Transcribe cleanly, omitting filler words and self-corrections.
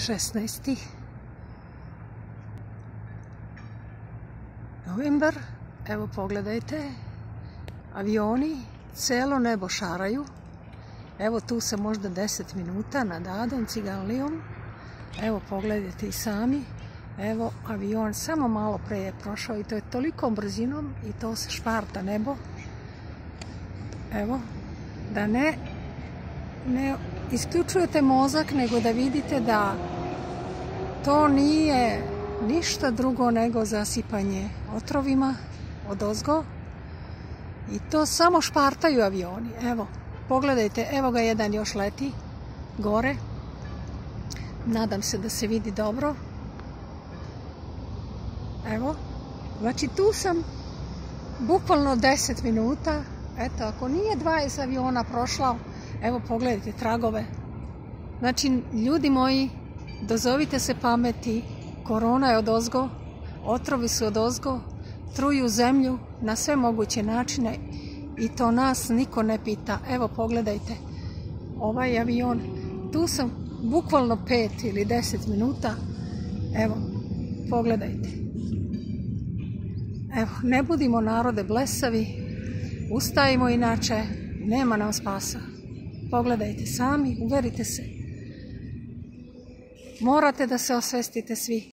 16. novembar. Evo pogledajte, avioni celo nebo šaraju. Evo tu sam možda 10 minuta nad Adom, Ciganlijom. Evo pogledajte i sami. Evo avion samo malo pre je prošao i to je tolikom brzinom i to se šparta nebo. Evo, da ne isključujete mozak, nego da vidite da to nije ništa drugo nego zasipanje otrovima odozgo i to samo špartaju avioni. Evo, pogledajte, evo ga jedan još leti gore. Nadam se da se vidi dobro. Evo, znači tu sam bukvalno 10 minuta. Eto, ako nije 20 aviona prošlo, evo pogledajte tragove. Znači, ljudi moji, dozovite se pameti, korona je odozgo, otrovi su odozgo, truju zemlju na sve moguće načine i to nas niko ne pita. Evo pogledajte, ovaj avion, tu sam bukvalno 5 ili 10 minuta. Evo, pogledajte. Evo, ne budimo narode blesavi, ustajimo inače, nema nam spasa. Pogledajte sami, uverite se. Morate da se osvestite svi.